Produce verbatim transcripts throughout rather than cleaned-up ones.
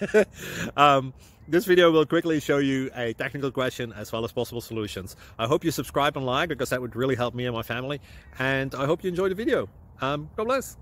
um, this video will quickly show you a technical question as well as possible solutions. I hope you subscribe and like, because that would really help me and my family. And I hope you enjoy the video. Um, God bless.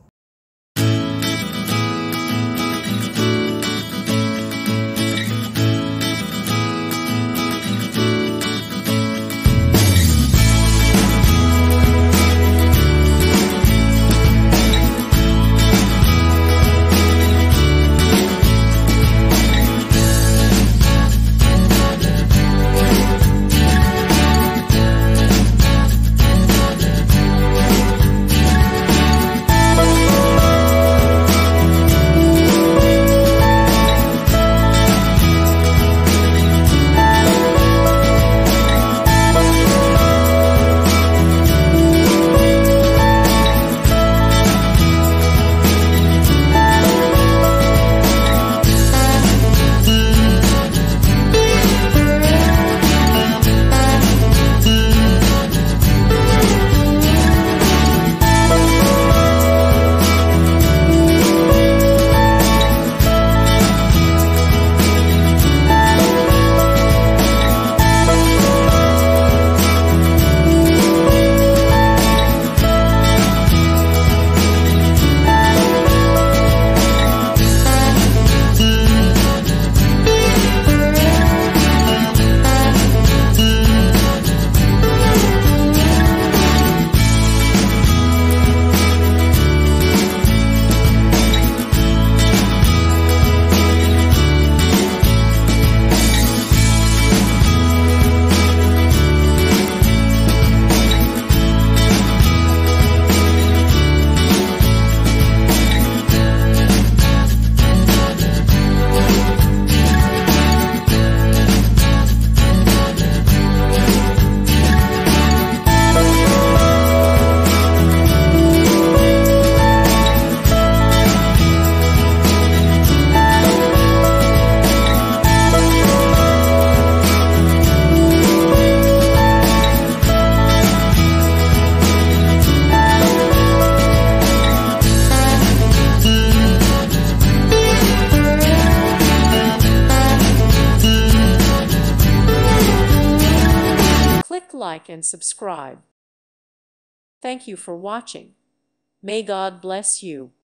Like and subscribe. Thank you for watching. May God bless you.